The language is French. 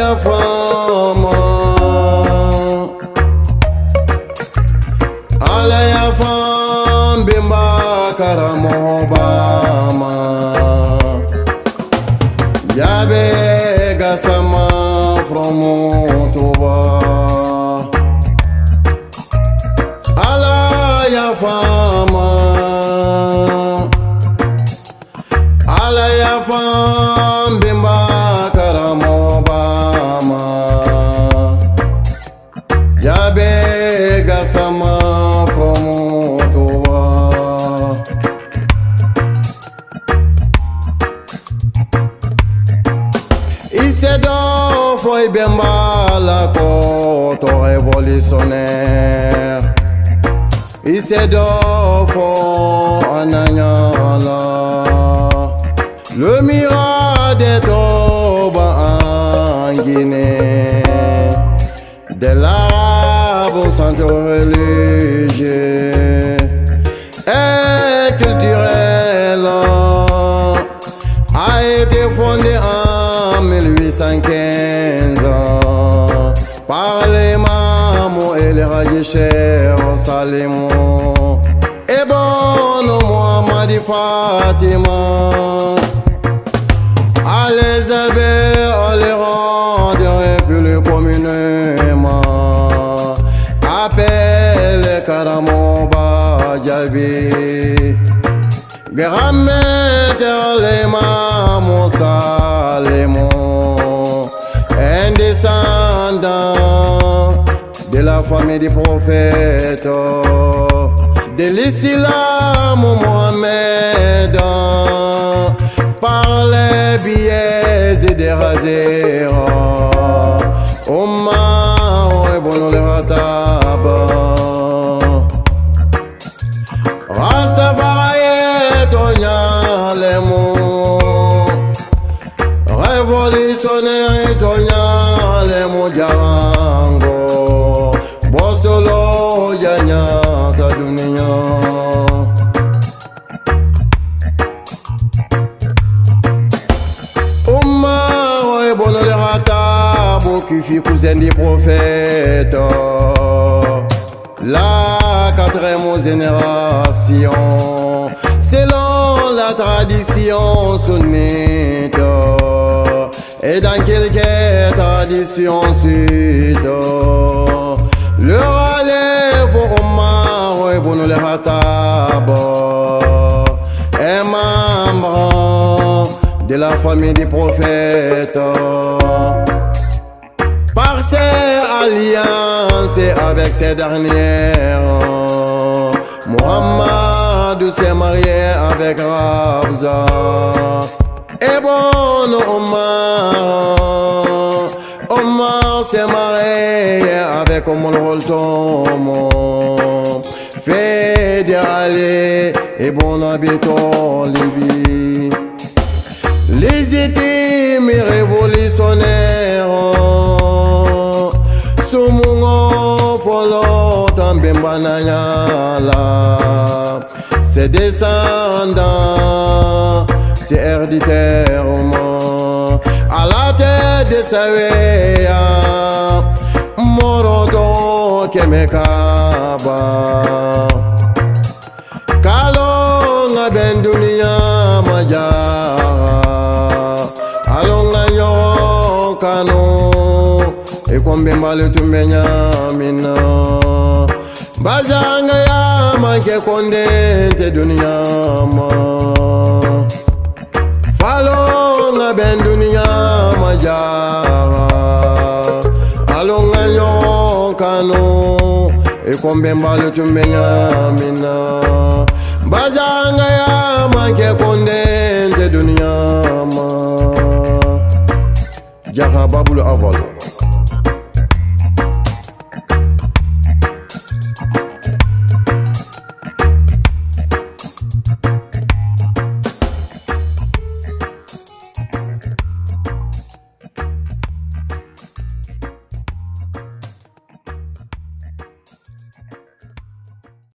ya fama, ala ya fam bimba karamo bama, jabe gasama from Toba, ala ya fama, ala ya fam bimba karamo bama, jabe gasama from Toba. Isedo foi bemba la côte révolutionnaire. Isedo foi ananyala. Le miracle des Toba en Guinée. De l'arabe au centre religieux et culturel a été fondé en 1815 par les mamans et les rajichers Salimou et bon Mohamed Fatima. À les abeilles, on les rendrait plus communément. Appelle Karamo Badjabi. Grand-mère les mamans Salimou, un descendant de la famille du prophète, de l'islam Mohamed, par les biais et des razers. Oumma et bon le rataba. Rastafari Tonya les mots, révolutionnaire Tonya les mots Django, Bossolo Yanya ta dunia. Oumma et bon le ratabo qui fit cousin des prophètes. La quatrième génération, selon la tradition sunnite, et dans quelques traditions suite, le relève au Omar et Bono le Hatab est membre de la famille des prophètes. Par ses alliances avec ces dernières, Mohamed s'est marié avec Rabza. Et bon Omar s'est marié avec Omol Tomo, fédéralé et bon habitant Libye. Les étimes révolutionnaires Sumungo Folo Tambembanayala, ses descendants, c'est héréditairement à la tête de Saweya Moroto Kemekaba Kalonga Bendunia Majara Alonga Yokano Ekwambemba Lutumenya Mina Bazanga ya manke kondente dunia ma Falonga ben dunia majara Alonga yokano Ekwambemba Lutumenya Mina Bazanga ya manke kondente dunia ma Jaka Babulu Aval.